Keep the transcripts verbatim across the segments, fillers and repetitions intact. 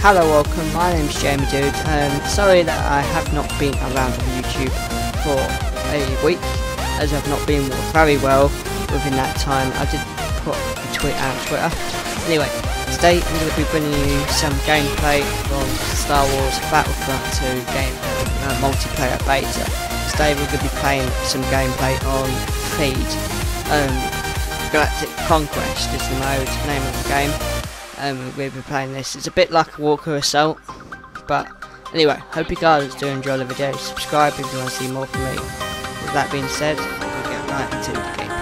Hello, welcome, my name's Jamie Dude. Um, sorry that I have not been around on YouTube for a week, as I've not been very well within that time. I did put a tweet out on Twitter. Anyway, today I'm going to be bringing you some gameplay from Star Wars Battlefront two game uh, multiplayer beta. Today we're going to be playing some gameplay on Feed. Um, Galactic Conquest is the mode, name of the game. Um, we'll be playing this. It's a bit like a Walker Assault, but anyway, hope you guys do enjoy the video. Subscribe if you want to see more from me. With that being said, we'll get right into the gameplay.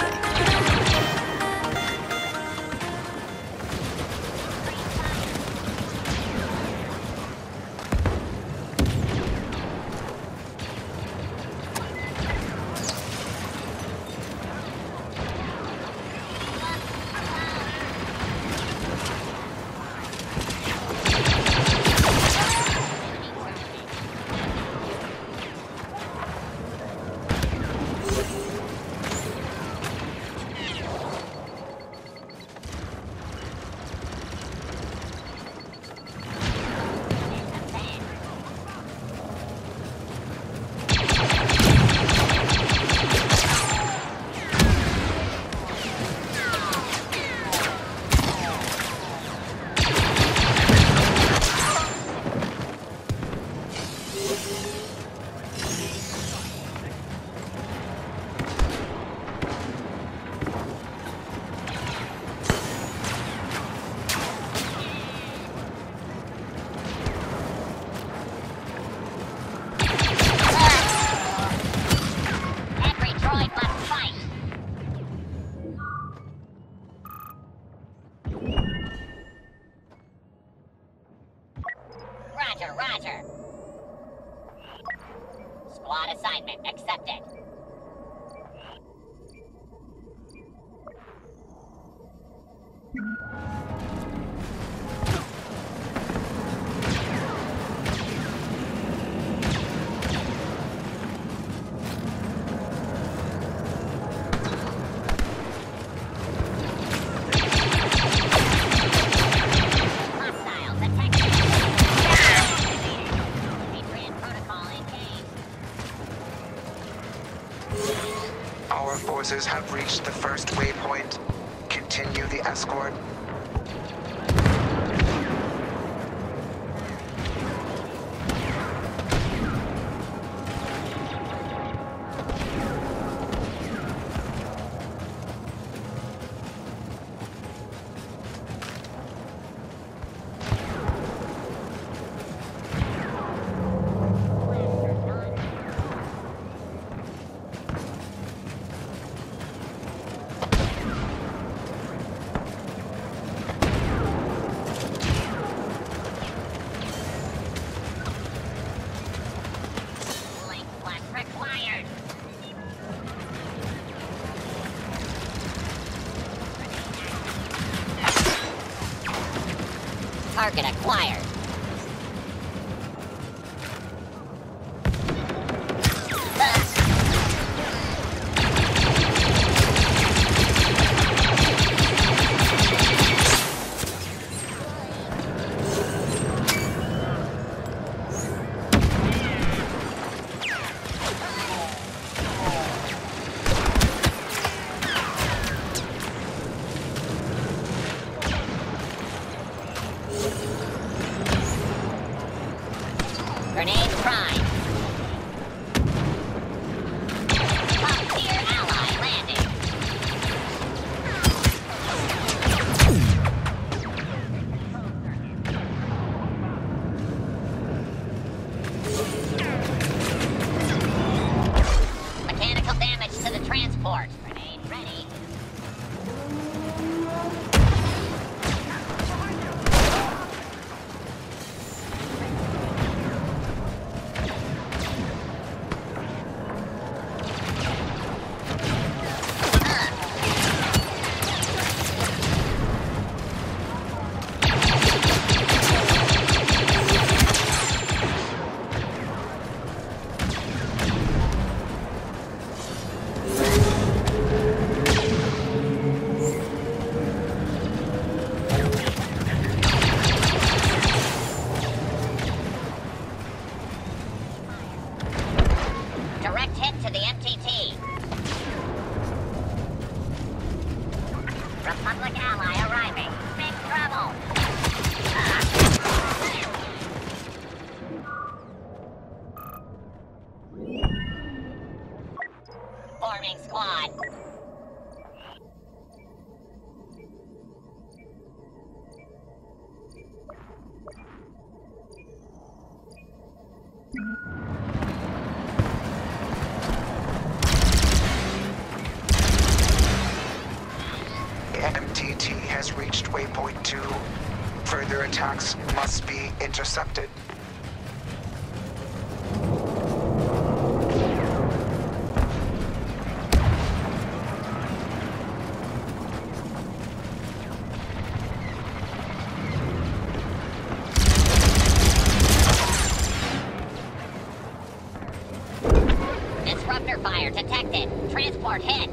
Roger, roger. Squad assignment accepted. Our forces have reached the first waypoint. Continue the escort. Target acquired. Grenade prime. Top-tier ally landing. Mechanical damage to the transport. Grenade ready. two. Further attacks must be intercepted. Disruptor fire detected. Transport hit.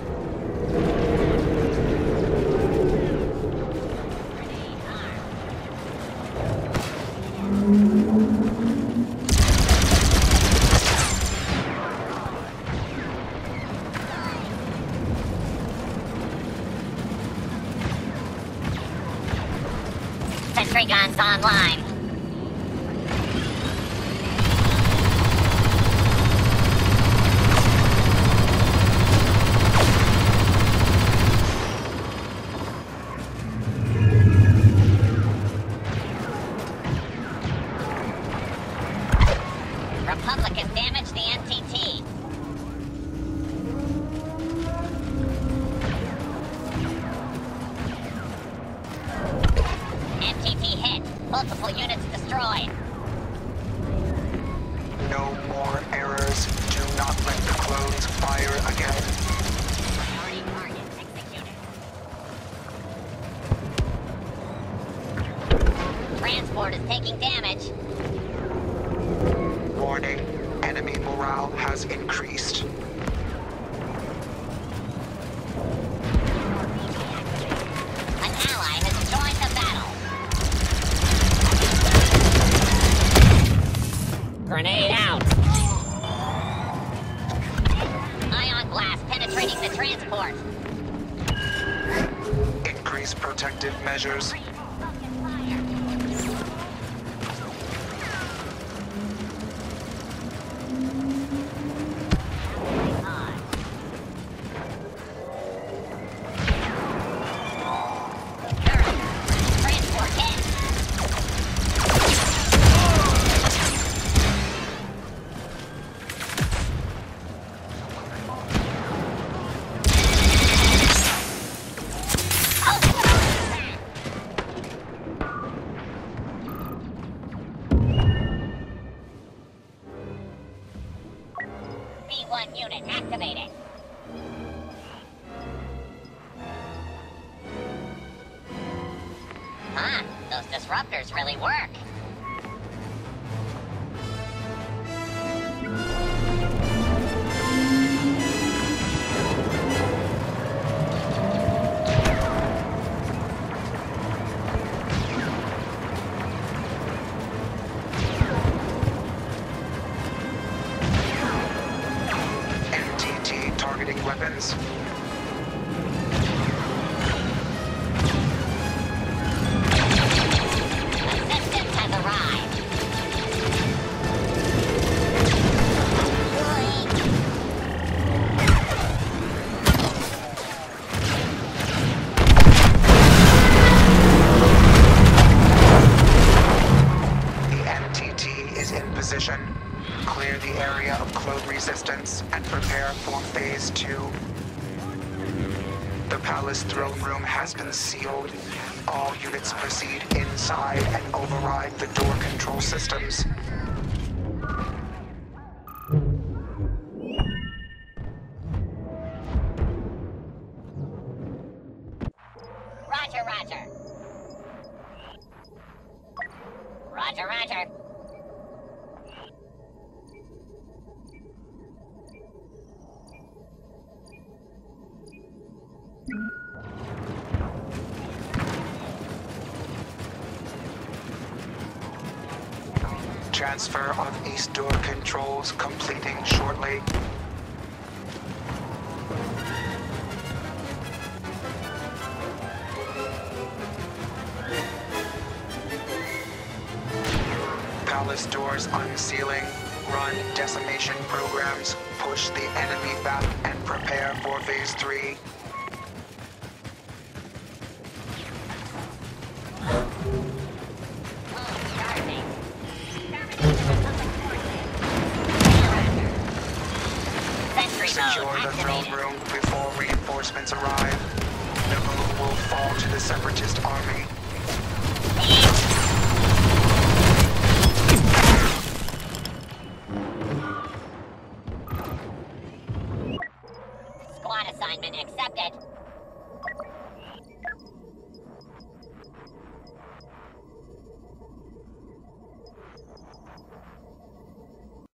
Sentry guns online. Republicans damaged the M T T. M T T hit. Multiple units destroyed. No more errors. Do not let the clones fire again. Priority target executed. Transport is taking damage. Warning, enemy morale has increased. An ally has joined the battle. Grenade out. Ion blast penetrating the transport. Increase protective measures. Transport hit. B one unit activated. Huh, those disruptors really work. M T T targeting weapons. Assistance has arrived. The M T T is in position. Clear the area of clone resistance and prepare for phase two. The palace throne room has been sealed. All units proceed inside and override the door control systems. Roger, roger. Roger, roger. Transfer of east door controls completing shortly. Palace doors unsealing. Run decimation programs. Push the enemy back and prepare for phase three. Sentry Secure mode the throne activated. room before reinforcements arrive. The moon will fall to the Separatist army. Assignment accepted.